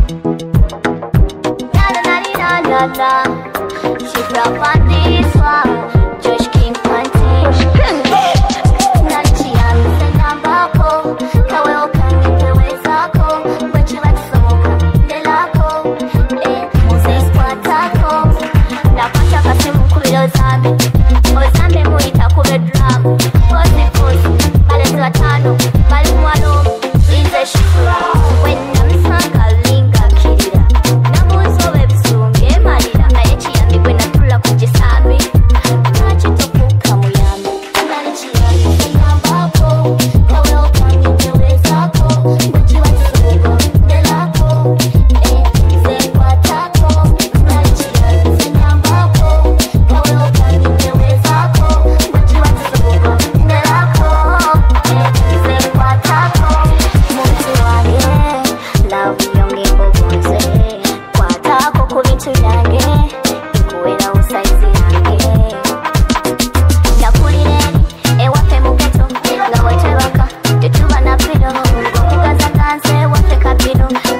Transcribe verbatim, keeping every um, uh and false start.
She drop on this one, Josh King Panty. Nachi alisema bako, kawe ukanipe wezako, wechi watisomoka ndelako, eh, Moses kwa tako. Napata kasimu kubilo zambi, ozambi muita kube drum. Kozi kozi, bale tuwa tano, bale mwano, inze shifura. Wena msanga linga kirira, nabuzo webisunge marira. Ayechi yambi gwena tula kujisabi, nachi tokuka muyami. Nachi alisema bako, kawe ukanipe wezako, wechi watisomoka ndelako, eh, Moses kwa tako. Nachi alisema bako, kawe ukanipe wezako, wechi watisomoka ndelako, eh, Moses kwa tako. Muntu wange, love yonge mbogoze, kwa tako kubintu yange, ikuwela usaizi yange. Nakulireni, ewafe mugeto, nga wetewaka, tetuba na pino, ngo kugaza kanse, wafe kapino.